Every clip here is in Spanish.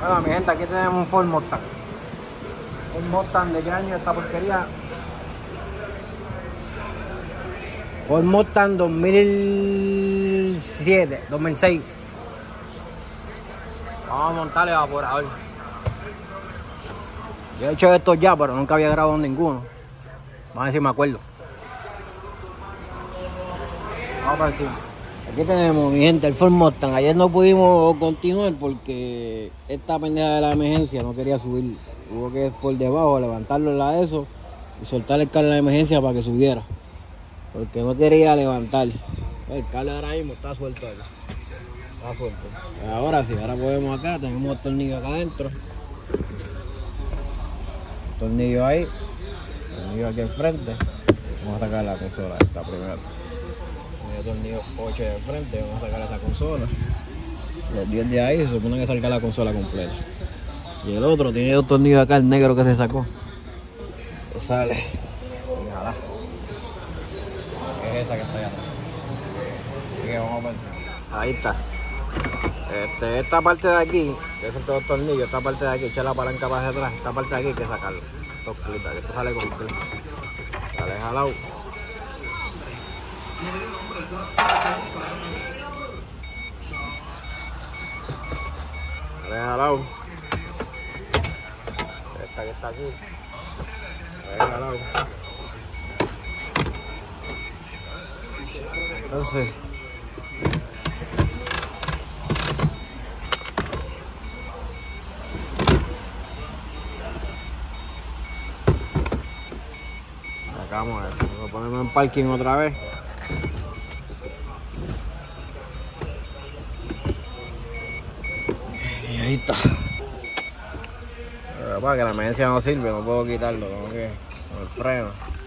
Bueno, mi gente, aquí tenemos un Ford Mustang. Un Mustang, ¿de qué año esta porquería? Ford Mustang 2007, 2006. Vamos a montarle evaporador. Yo he hecho esto ya, pero nunca había grabado ninguno. Vamos a ver si me acuerdo. Vamos para encima. Aquí tenemos, mi gente, el Ford Mustang. Ayer no pudimos continuar porque esta pendeja de la emergencia no quería subir. Hubo que ir por debajo, levantarlo en la de eso y soltar el cable de la emergencia para que subiera. Porque no quería levantar. El cable ahora mismo está suelto ahí. Está suelto. Ahora sí, ahora podemos acá, tenemos el tornillo acá adentro. Tornillo ahí. Tornillo aquí enfrente. Vamos a sacar la consola esta primero. El tornillo 8 de frente, vamos a sacar esa consola. Los 10 de ahí se supone que salga la consola completa. Y el otro tiene dos tornillos acá, el negro que se sacó. Que sale. Ojalá. Es esa que está allá atrás. Así que vamos a ver. Ahí está. Esta parte de aquí, que es estos dos tornillos, esta parte de aquí, echar la palanca para hacia atrás, esta parte de aquí hay que sacarlo. Estos clips, que esto sale completo. Sale jalado. Sale jalado. Esta que está aquí. Sale jalado. Entonces, sacamos esto, lo ponemos en parking otra vez. Y ahí está. Pero para que la emergencia no sirve, no puedo quitarlo, tengo que con el freno.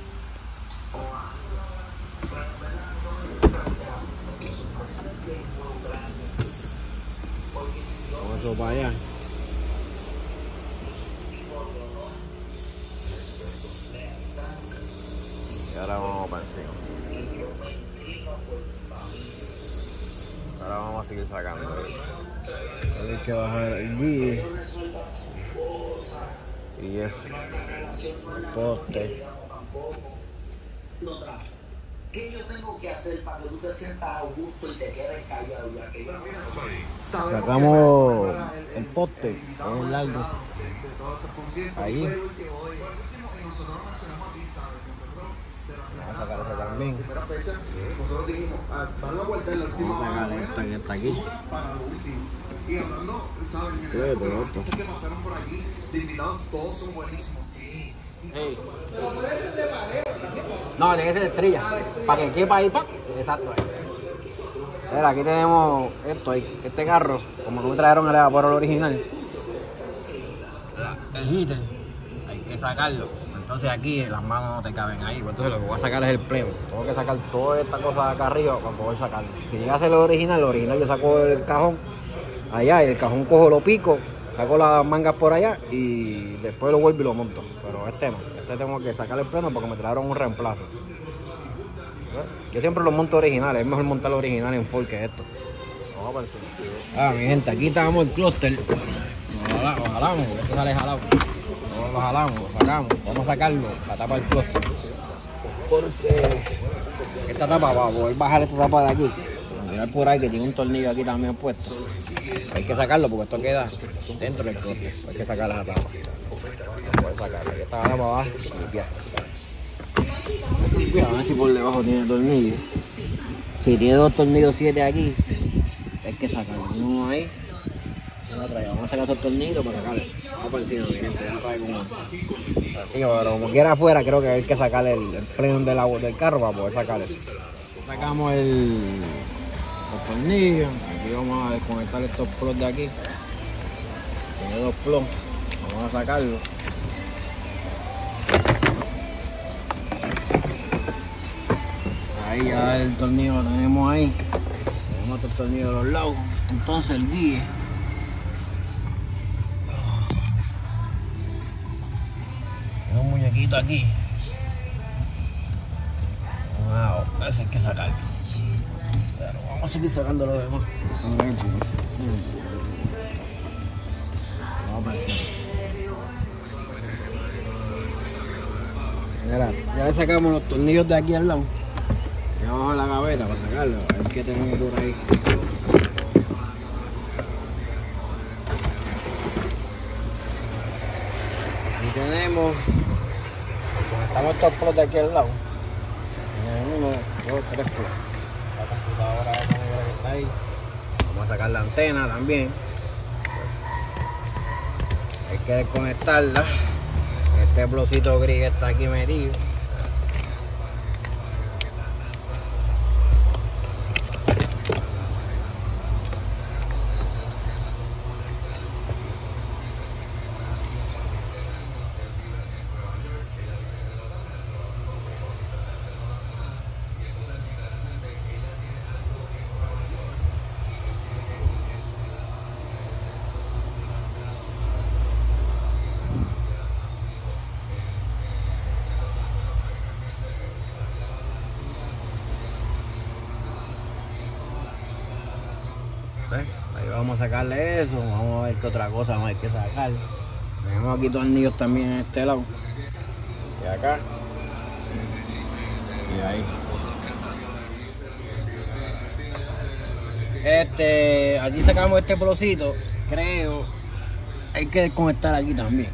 Con eso para allá. Y ahora vamos para encima. Ahora vamos a seguir sacando. Hay que bajar el guía. Y eso. El poste. ¿Qué yo tengo que hacer para que tú te sientas a gusto y te quedes callado ya que yo sacamos el poste, es largo. Ahí. Vamos a sacar ese también. Vamos a sacar esta que está aquí. Y hablando, ¿sabes? Estos que pasaron por aquí, de invitados, todos son buenísimos. Hey. No, tiene que ser estrella. Para que quepa ahí, pa. Exacto ahí. Mira, aquí tenemos esto ahí. Este carro, como no me trajeron el evaporador original. El heater, hay que sacarlo. Entonces aquí las manos no te caben ahí. Entonces lo que voy a sacar es el pleno. Tengo que sacar toda esta cosa de acá arriba para poder sacarlo. Si llega a ser lo original yo saco el cajón allá y el cajón cojo, lo pico, saco las mangas por allá y después lo vuelvo y lo monto. Pero este no, este tengo que sacar el pleno porque me trajeron un reemplazo. Yo siempre los monto originales, es mejor montar los originales en Ford que esto. Vamos a pensar. Mi gente, aquí estamos el clúster. Lo jalamos, porque esto sale jalado. Lo jalamos, lo sacamos, vamos a sacarlo, la tapa del clúster. Porque esta tapa, para poder bajar esta tapa de aquí, mirar por ahí que tiene un tornillo aquí también puesto. Hay que sacarlo porque esto queda dentro del clúster. Hay que sacar la tapa. Poder sacarla. Aquí está la tapa abajo, limpiar. A ver si por debajo tiene tornillo. Si tiene dos tornillos 7 aquí, hay que sacarlo. Uno ahí, otro ahí. Vamos a sacar esos tornillos para sacarlo. Vamos por encima, mi gente. Ya trae como así, pero como quiera afuera, creo que hay que sacar el freno del carro para poder sacar eso. Sacamos los tornillos. Aquí vamos a desconectar estos plugs de aquí. Tiene dos plugs. Vamos a sacarlo. Ahí ya el tornillo lo tenemos ahí. Tenemos otro tornillo de los lados. Entonces el guía. Tiene un muñequito aquí. Wow, eso hay que sacarlo. Pero vamos a seguir sacando lo demás. Vamos a ver. Mira, ya le sacamos los tornillos de aquí al lado. Y abajo de la gaveta para sacarlo. A ver qué tenemos por ahí. Y tenemos. Conectamos estos plots de aquí al lado. 1, 2, 3 plots. La computadora esa negra que está ahí. Vamos a sacar la antena también. Hay que desconectarla. Este blocito gris que está aquí metido. Ahí vamos a sacarle eso, vamos a ver qué otra cosa más hay que sacar. Tenemos aquí tornillos también en este lado. Y acá. Y ahí. Aquí sacamos este plocito, creo. Hay que desconectar aquí también.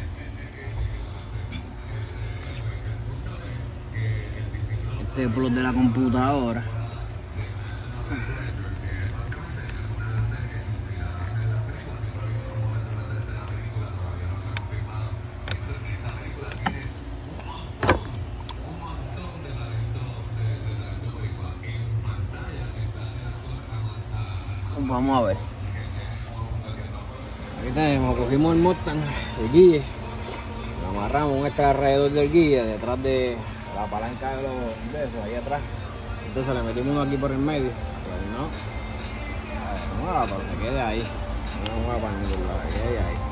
Este plot de la computadora. Vamos a ver. Aquí tenemos, cogimos el Mustang, el guille, lo amarramos un extra alrededor del guille, detrás de la palanca de esos, ahí atrás. Entonces le metimos uno aquí por el medio, pero no mueva para que se quede ahí. No mueva para ningún lado, que quede ahí.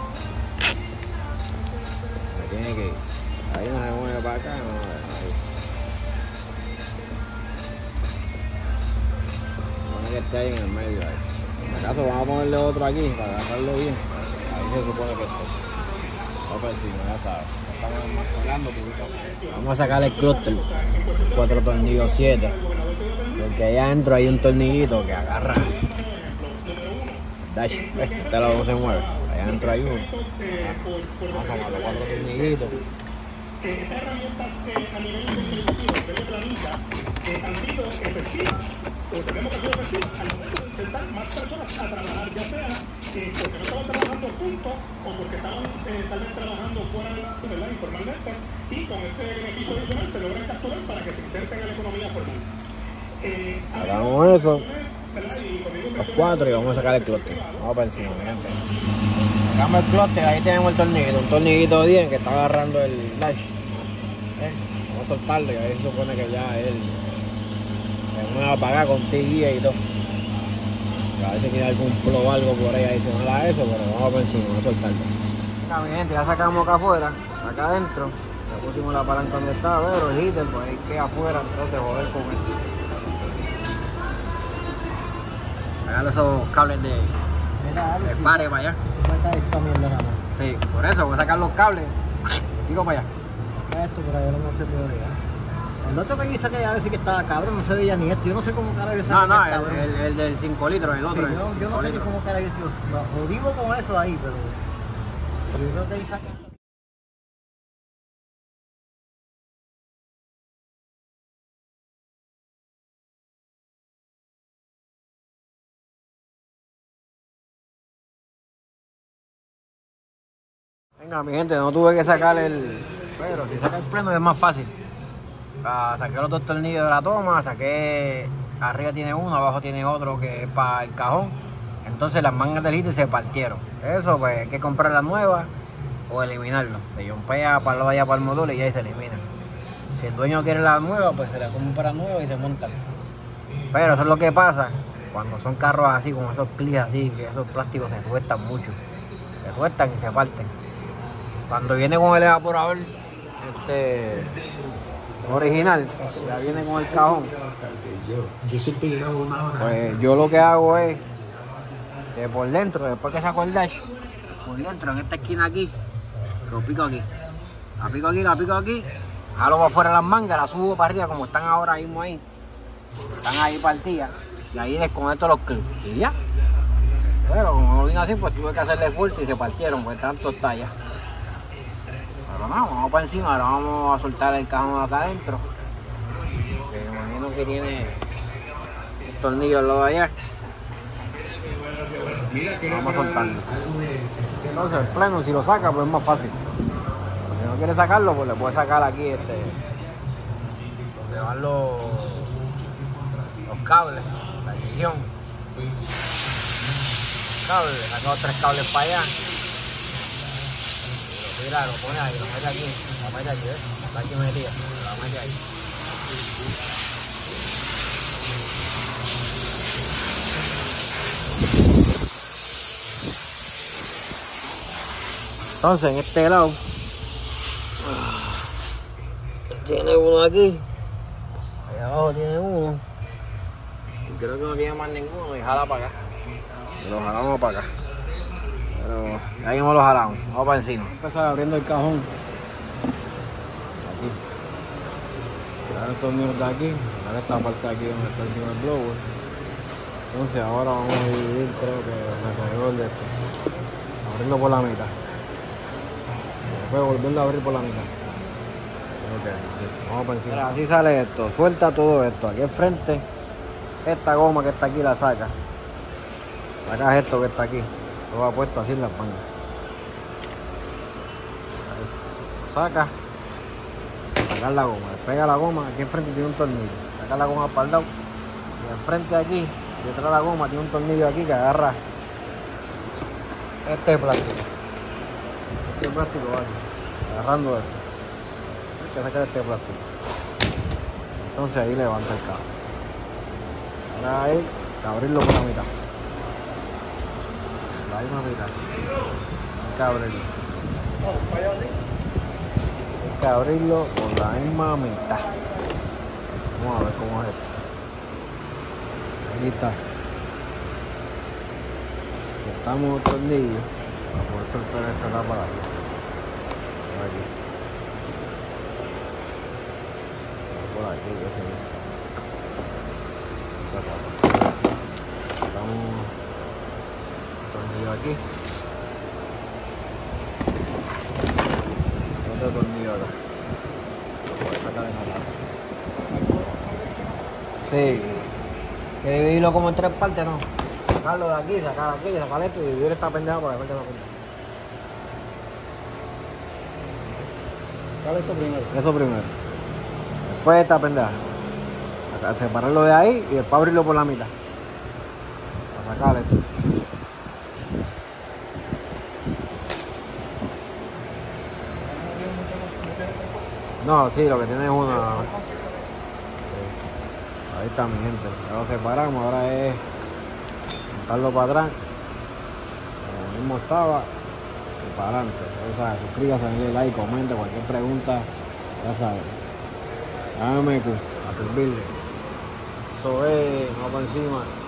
Se tiene que ir. Ahí no se mueve para acá, no, ahí. Pone que esté ahí en el medio ahí. En acaso vamos a ponerle otro aquí para agarrarlo bien. Ahí se supone que esté. Vamos por encima, ya sabes. Estamos mascolando poquito. Vamos a sacar el clúster. 4 tornillos 7. Porque allá adentro hay un tornillito que agarra. Dash, ¿ves? Este lado no se mueve. Allá adentro hay uno. Vamos a sacar los 4 tornillitos. Esta herramienta a nivel de planilla han sido efectivas, o tenemos que ser efectivas al momento de intentar más personas a trabajar, ya sea porque no estaban trabajando juntos o porque estaban tal vez trabajando fuera de la ciudad informalmente, y con este beneficio adicional se logran capturar para que se inserten en la economía formal. Hagamos eso, los 4 y vamos a sacar el clúster. Vamos para encima, gente. Sacamos el clúster, ahí tenemos el tornillito, un tornillito 10 que está agarrando el dash. Vamos a soltarlo y ahí se supone que ya él se mueve a apagar con guía y todo. A ver si tiene algún plo o algo por ahí adicional a eso, pero vamos por encima, vamos a soltarlo. Acá, mi gente, ya sacamos acá afuera, acá adentro. Le pusimos la palanca donde está, pero el heater pues ahí queda afuera, entonces joder con esto. Agarra esos cables de pare para allá. Sí, por eso voy a sacar los cables, tiro para allá. Esto, pero yo no sé prioridad. El otro que yo saqué a ver si que estaba cabrón, no se veía ni esto. Yo no sé cómo carajo yo saqué. No, el del 5 litros, el otro. Sí, yo no sé ni cómo carajo yo vivo con eso ahí, pero yo creo que ahí saqué. Venga, mi gente, no tuve que sacar el... Pero si saca el pleno es más fácil. Saqué los 2 tornillos de la toma, saqué... Arriba tiene uno, abajo tiene otro que es para el cajón. Entonces las mangas del heater se partieron. Eso pues hay que comprar la nueva o eliminarlo. Se yompea para lo de allá para el módulo y ahí se elimina. Si el dueño quiere la nueva, pues se la compra nueva y se monta. Pero eso es lo que pasa cuando son carros así, con esos clics así, que esos plásticos se tuestan mucho. Se tuestan y se parten. Cuando viene con el evaporador original, ya viene con el cajón. Pues yo lo que hago es que por dentro, después que saco el dash, por dentro, en esta esquina aquí, lo pico aquí. La pico aquí, jalo para afuera las mangas, la subo para arriba como están ahora mismo ahí. Están ahí partidas. Y ahí desconecto los clips. Y ya. Pero como no vino así, pues tuve que hacerle fuerza y se partieron, pues tanto tallas. Pero no, vamos para encima, ahora vamos a soltar el cajón acá adentro. Que me imagino que tiene un tornillo al lado de allá. Vamos a soltarlo. Entonces el pleno, si lo saca, pues es más fácil. Si no quiere sacarlo, pues le puede sacar aquí donde van los cables, la ignición. Cables, le saca 3 cables para allá. Y lo tira, lo pone ahí, lo mete aquí, lo mete aquí, ¿ves? Está aquí metida, lo mete ahí. Entonces en este lado tiene uno aquí, allá abajo tiene uno, y creo que no tiene más ninguno, y jala para acá. Y lo jalamos para acá. Pero ahí mismo lo jalamos, vamos para encima. Empezar abriendo el cajón. Aquí. Tirar el tornillo de aquí, dar esta parte de aquí donde está encima del blower. Entonces ahora vamos a dividir, creo que alrededor de esto. Abrirlo por la mitad. Después volverlo a abrir por la mitad. Okay, sí. Vamos para encima. Mira, así sale esto. Suelta todo esto. Aquí al frente, esta goma que está aquí la saca. Sacas esto que está aquí. Lo va puesto así en las mangas. Ahí. Saca. Sacar la goma. Despega la goma. Aquí enfrente tiene un tornillo. Saca la goma para el lado. Y al frente de aquí, detrás de la goma, tiene un tornillo aquí que agarra este plástico. Este plástico va aquí. Agarrando esto. Hay que sacar este plástico. Entonces ahí levanta el cabo. Ahora hay que abrirlo por la mitad. La misma mitad. Hay que abrirlo. Hay que abrirlo por la misma mitad. Vamos a ver cómo es esto. Ahí está. Cortamos el tornillo para poder soltar esta tapa de aquí. Aquí. Por aquí, que se ve. Cortamos el tornillo aquí. Otro tornillo acá. Lo puedo sacar esa tapa. Sí. Que dividirlo como en 3 partes, ¿no? Sacarlo de aquí, sacar aquello, sacar esto y dividir esta pendeja para que no junta. Saca esto primero. Eso primero. Después esta pendeja. Separarlo de ahí y después abrirlo por la mitad. Para sacar esto. No, sí, lo que tiene es una... Ahí está mi gente, ya lo separamos, ahora es montarlo para atrás, como mismo estaba, y para adelante. O sea, suscríbase, denle like, comente, cualquier pregunta, ya saben. AMQ, a servirle. Eso es, vamos por encima.